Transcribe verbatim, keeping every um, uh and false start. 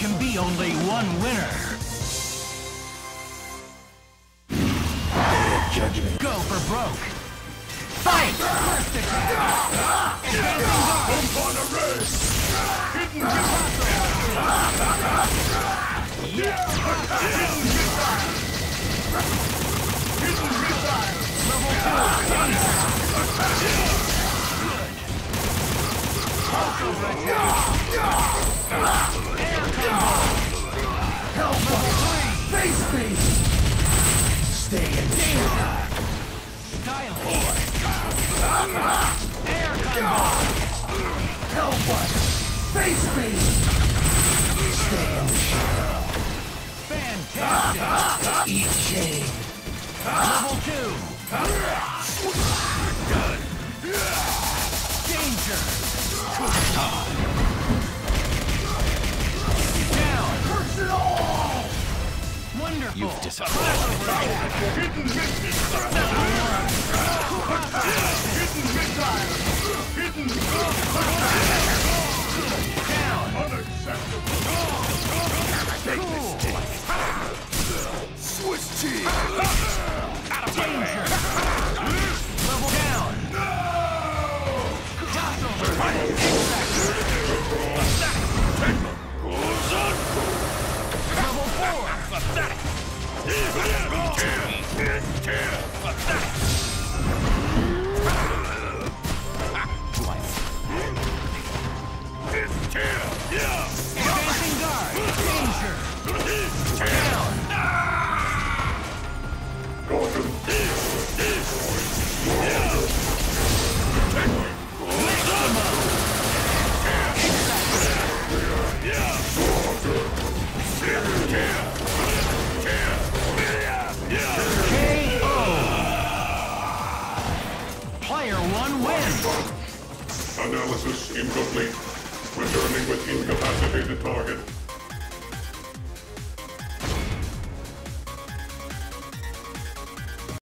can be only one winner. Judgment. Go for broke. Fight! First attack! Advancing guard! Up on a race! Hidden Kipazo! Yeah! Hidden missile! Hidden missile! Level two! Danger! Good! Hulk over attack! Air combo! Help! Level three! Face me! Stay in danger! Stylish! Air combo! Help us! Face me! Stay in the shadow. Fantastic! Eat shade. Level two! Danger! Down! Curse it all! Wonderful! You've disappointed. Hidden missile! Hidden missile! Hidden Down! unacceptable! Cool! Swiss cheese! Danger! Level down! Toss over! Level four! Advancing guard! Danger! Down! K O! Player one wins! Analysis incomplete. Returning with incapacitated target.